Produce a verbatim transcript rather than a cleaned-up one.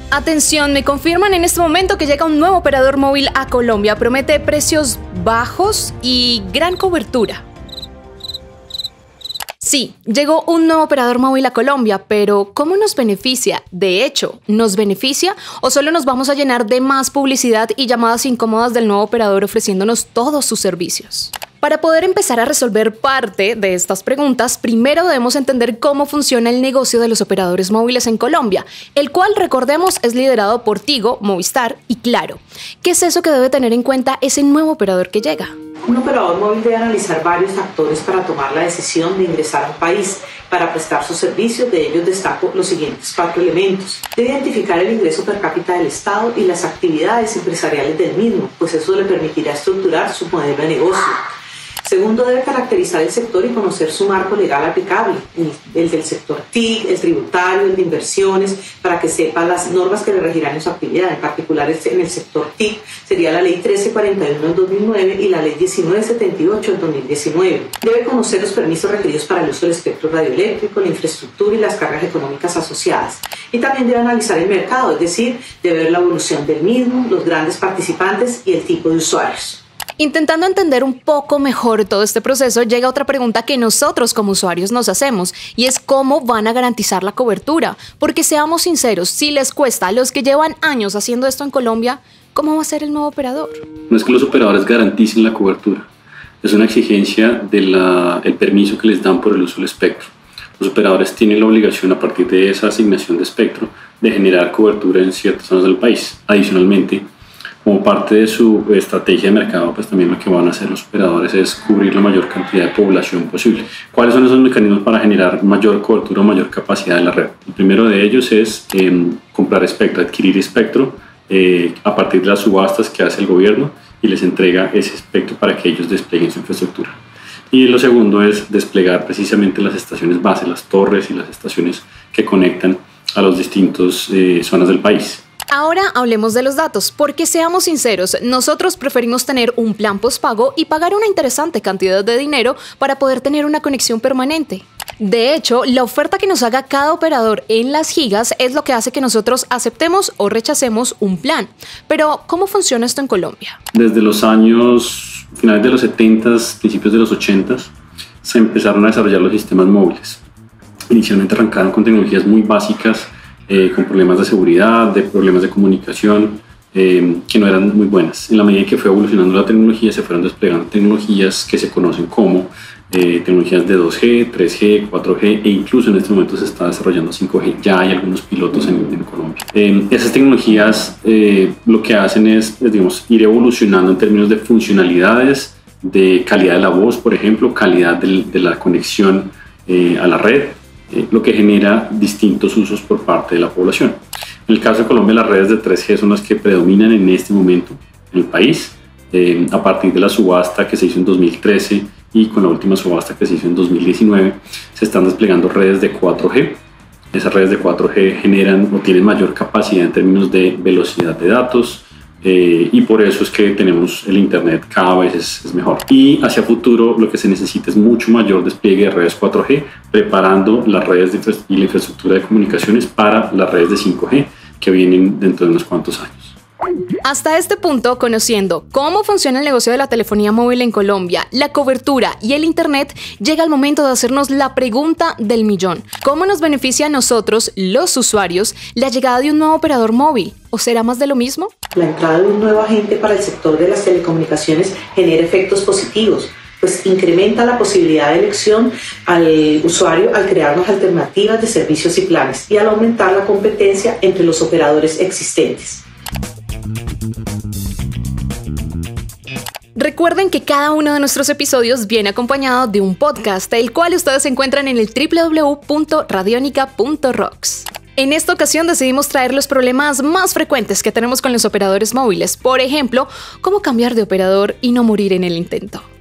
Atención, me confirman en este momento que llega un nuevo operador móvil a Colombia. Promete precios bajos y gran cobertura. Sí, llegó un nuevo operador móvil a Colombia, pero ¿cómo nos beneficia? De hecho, ¿nos beneficia o solo nos vamos a llenar de más publicidad y llamadas incómodas del nuevo operador ofreciéndonos todos sus servicios? Para poder empezar a resolver parte de estas preguntas, primero debemos entender cómo funciona el negocio de los operadores móviles en Colombia, el cual, recordemos, es liderado por Tigo, Movistar y Claro. ¿Qué es eso que debe tener en cuenta ese nuevo operador que llega? Un operador móvil debe analizar varios factores para tomar la decisión de ingresar a un país. Para prestar sus servicios, de ellos destaco los siguientes cuatro elementos. Debe identificar el ingreso per cápita del Estado y las actividades empresariales del mismo, pues eso le permitirá estructurar su modelo de negocio. Segundo, debe caracterizar el sector y conocer su marco legal aplicable, el, el del sector T I C, el tributario, el de inversiones, para que sepa las normas que le regirán en su actividad. En particular, en el sector T I C sería la Ley trece cuarenta y uno del dos mil nueve y la Ley diecinueve setenta y ocho del dos mil diecinueve. Debe conocer los permisos requeridos para el uso del espectro radioeléctrico, la infraestructura y las cargas económicas asociadas. Y también debe analizar el mercado, es decir, debe ver la evolución del mismo, los grandes participantes y el tipo de usuarios. Intentando entender un poco mejor todo este proceso, llega otra pregunta que nosotros como usuarios nos hacemos, y es cómo van a garantizar la cobertura. Porque seamos sinceros, si les cuesta a los que llevan años haciendo esto en Colombia, ¿cómo va a ser el nuevo operador? No es que los operadores garanticen la cobertura, es una exigencia del permiso que les dan por el uso del espectro. Los operadores tienen la obligación, a partir de esa asignación de espectro, de generar cobertura en ciertas zonas del país. Adicionalmente, como parte de su estrategia de mercado, pues también lo que van a hacer los operadores es cubrir la mayor cantidad de población posible. ¿Cuáles son esos mecanismos para generar mayor cobertura o mayor capacidad de la red? El primero de ellos es eh, comprar espectro, adquirir espectro eh, a partir de las subastas que hace el gobierno y les entrega ese espectro para que ellos desplieguen su infraestructura. Y lo segundo es desplegar precisamente las estaciones base, las torres y las estaciones que conectan a las distintas eh, zonas del país. Ahora hablemos de los datos, porque seamos sinceros, nosotros preferimos tener un plan postpago y pagar una interesante cantidad de dinero para poder tener una conexión permanente. De hecho, la oferta que nos haga cada operador en las gigas es lo que hace que nosotros aceptemos o rechacemos un plan. Pero, ¿cómo funciona esto en Colombia? Desde los años finales de los setentas, principios de los ochentas, se empezaron a desarrollar los sistemas móviles. Inicialmente arrancaron con tecnologías muy básicas, Eh, con problemas de seguridad, de problemas de comunicación eh, que no eran muy buenas. En la medida en que fue evolucionando la tecnología, se fueron desplegando tecnologías que se conocen como eh, tecnologías de dos G, tres G, cuatro G e incluso en este momento se está desarrollando cinco G. Ya hay algunos pilotos en, en Colombia. Eh, esas tecnologías eh, lo que hacen es, digamos, ir evolucionando en términos de funcionalidades, de calidad de la voz, por ejemplo, calidad de, de la conexión eh, a la red, Eh, lo que genera distintos usos por parte de la población. En el caso de Colombia, las redes de tres G son las que predominan en este momento en el país, eh, a partir de la subasta que se hizo en dos mil trece y con la última subasta que se hizo en dos mil diecinueve, se están desplegando redes de cuatro G. Esas redes de cuatro G generan o tienen mayor capacidad en términos de velocidad de datos, Eh, y por eso es que tenemos el internet cada vez es, es mejor. Y hacia futuro lo que se necesita es mucho mayor despliegue de redes cuatro G, preparando las redes de y la infraestructura de comunicaciones para las redes de cinco G que vienen dentro de unos cuantos años. Hasta este punto, conociendo cómo funciona el negocio de la telefonía móvil en Colombia, la cobertura y el internet, llega el momento de hacernos la pregunta del millón. ¿Cómo nos beneficia a nosotros, los usuarios, la llegada de un nuevo operador móvil? ¿O será más de lo mismo? La entrada de un nuevo agente para el sector de las telecomunicaciones genera efectos positivos, pues incrementa la posibilidad de elección al usuario al crearnos alternativas de servicios y planes y al aumentar la competencia entre los operadores existentes. Recuerden que cada uno de nuestros episodios viene acompañado de un podcast, el cual ustedes encuentran en el doble u doble u doble u punto radionica punto rocks. En esta ocasión decidimos traer los problemas más frecuentes que tenemos con los operadores móviles. Por ejemplo, cómo cambiar de operador y no morir en el intento.